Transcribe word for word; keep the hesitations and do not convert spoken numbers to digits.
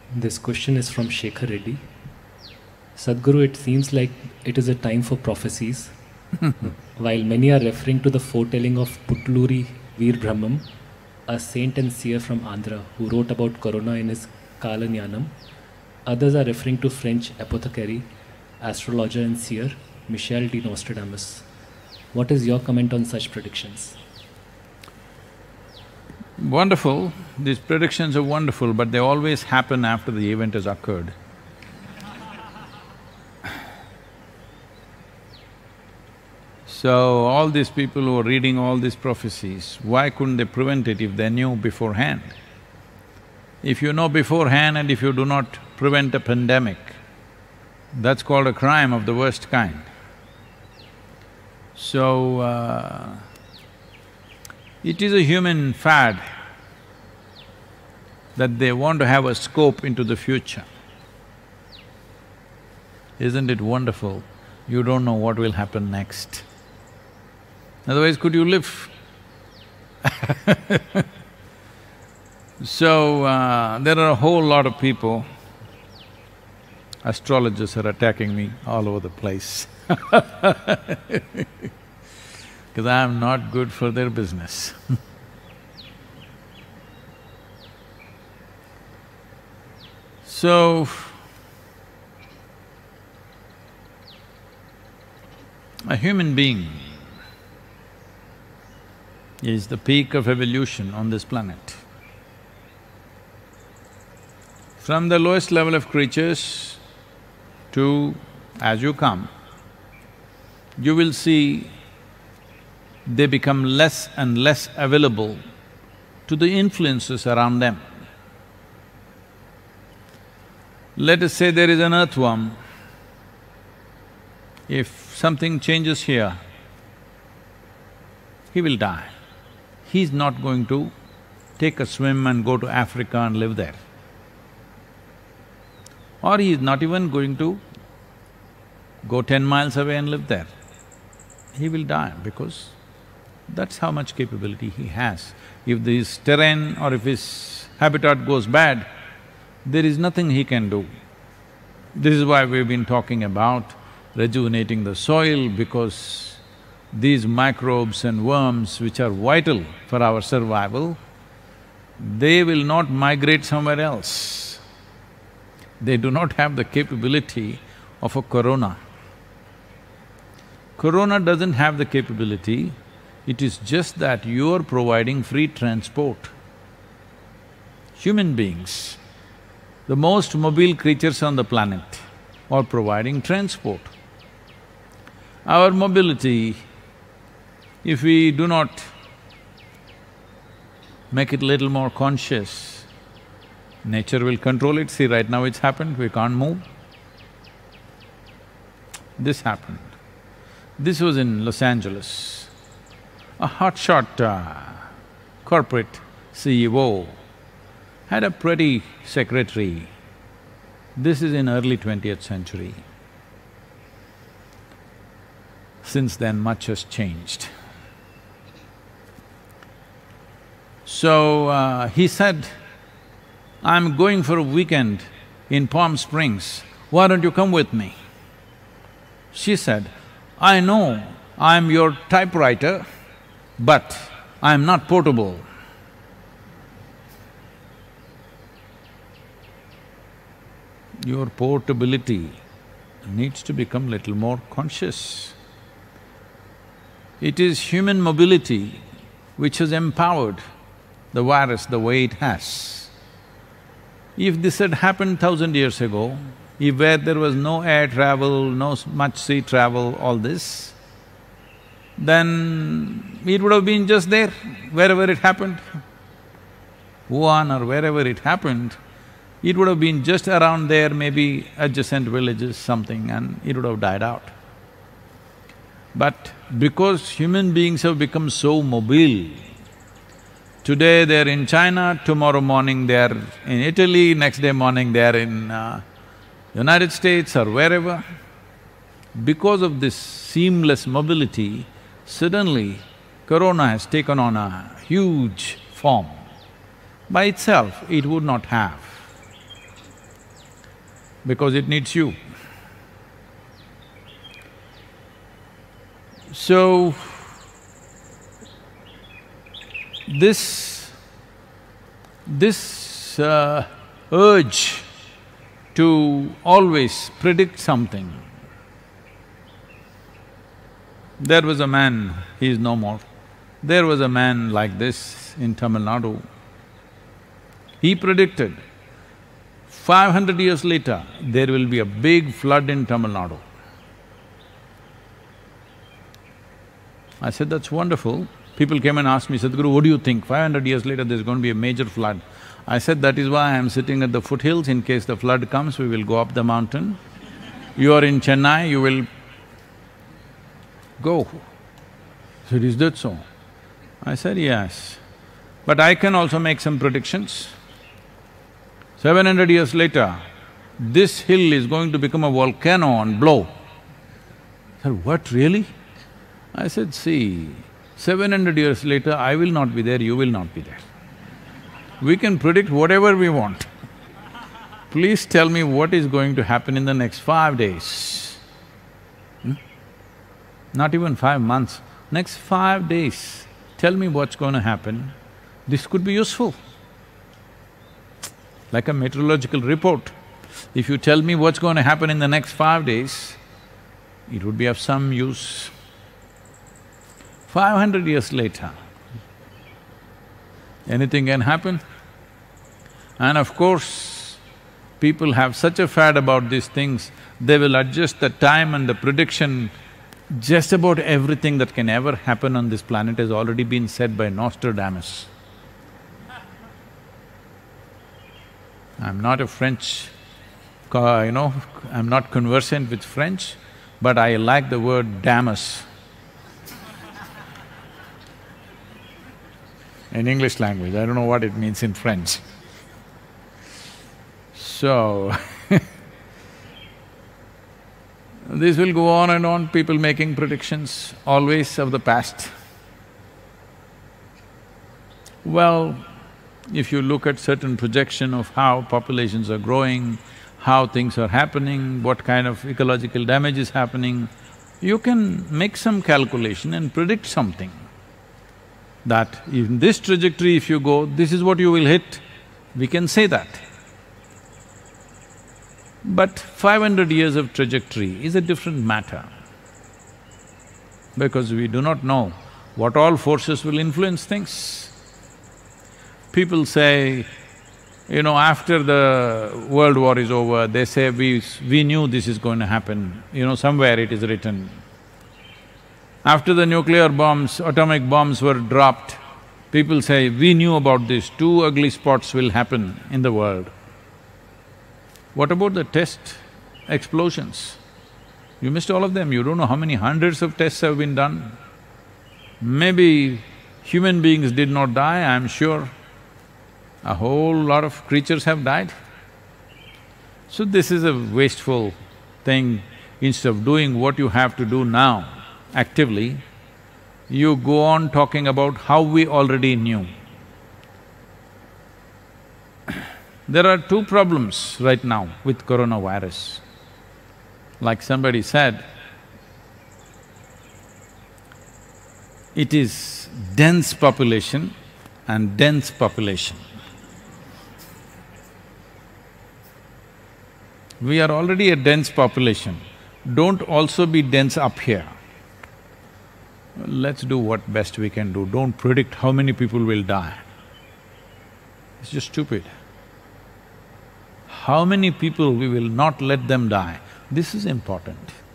This question is from Shekhar Reddy. Sadhguru, it seems like it is a time for prophecies. While many are referring to the foretelling of Putluri Veer Brahmam, a saint and seer from Andhra who wrote about Corona in his Kalanyanam, others are referring to French apothecary, astrologer and seer Michel de Nostradamus. What is your comment on such predictions? Wonderful. These predictions are wonderful, but they always happen after the event has occurred. So, all these people who are reading all these prophecies, why couldn't they prevent it if they knew beforehand? If you know beforehand and if you do not prevent a pandemic, that's called a crime of the worst kind. So, uh, it is a human fad that they want to have a scope into the future. Isn't it wonderful? You don't know what will happen next. Otherwise, could you live? So, uh, there are a whole lot of people, astrologers are attacking me all over the place because I am not good for their business. So, a human being is the peak of evolution on this planet. From the lowest level of creatures to… as you come, you will see they become less and less available to the influences around them. Let us say there is an earthworm. If something changes here, he will die. He's not going to take a swim and go to Africa and live there. Or he is not even going to go ten miles away and live there. He will die because that's how much capability he has. If this terrain or if his habitat goes bad, there is nothing he can do. This is why we've been talking about rejuvenating the soil, because these microbes and worms which are vital for our survival, they will not migrate somewhere else. They do not have the capability of a corona. Corona doesn't have the capability, it is just that you are providing free transport. Human beings, the most mobile creatures on the planet, are providing transport. Our mobility, if we do not make it little more conscious, nature will control it. See, right now it's happened, we can't move. This happened. This was in Los Angeles. A hotshot uh, corporate C E O had a pretty secretary. This is in early twentieth century. Since then, much has changed. So, uh, he said, I'm going for a weekend in Palm Springs, why don't you come with me? She said, I know I'm your typewriter, but I'm not portable. Your portability needs to become little more conscious. It is human mobility which has empowered the virus the way it has. If this had happened thousand years ago, if where there was no air travel, no s- much sea travel, all this, then it would have been just there, wherever it happened. Wuhan or wherever it happened, it would have been just around there, maybe adjacent villages, something, and it would have died out. But because human beings have become so mobile, today they're in China, tomorrow morning they're in Italy, next day morning they're in uh, United States or wherever. Because of this seamless mobility, suddenly corona has taken on a huge form. By itself, it would not have. because it needs you. So, this… this uh, urge to always predict something. There was a man, he is no more, there was a man like this in Tamil Nadu. He predicted, five hundred years later, there will be a big flood in Tamil Nadu. I said, that's wonderful. People came and asked me, Sadhguru, what do you think? Five hundred years later, there's going to be a major flood. I said, that is why I'm sitting at the foothills. In case the flood comes, we will go up the mountain. You are in Chennai, you will go. He said, is that so? I said, yes. But I can also make some predictions. Seven hundred years later, this hill is going to become a volcano and blow. I said, what, really? I said, see, seven hundred years later, I will not be there, you will not be there. We can predict whatever we want. Please tell me what is going to happen in the next five days. Hmm? Not even five months, next five days, tell me what's going to happen. This could be useful. Like a meteorological report. If you tell me what's going to happen in the next five days, it would be of some use. Five hundred years later, anything can happen. And of course, people have such a fad about these things, they will adjust the time and the prediction. Just about everything that can ever happen on this planet has already been said by Nostradamus. I'm not a French, you know, I'm not conversant with French, but I like the word damus in English language. I don't know what it means in French. So, this will go on and on, people making predictions, always of the past. Well, if you look at certain projection of how populations are growing, how things are happening, what kind of ecological damage is happening, you can make some calculation and predict something. That in this trajectory if you go, this is what you will hit, we can say that. But five hundred years of trajectory is a different matter, because we do not know what all forces will influence things. People say, you know, after the world war is over, they say, we… we knew this is going to happen, you know, somewhere it is written. After the nuclear bombs, atomic bombs were dropped, people say, we knew about this, two ugly spots will happen in the world. What about the test explosions? You missed all of them, you don't know how many hundreds of tests have been done. Maybe human beings did not die, I'm sure. A whole lot of creatures have died. So this is a wasteful thing. Instead of doing what you have to do now, actively, you go on talking about how we already knew. There are two problems right now with coronavirus. Like somebody said, it is dense population and dense population. We are already a dense population, don't also be dense up here. Let's do what best we can do, don't predict how many people will die. It's just stupid. How many people we will not let them die, this is important.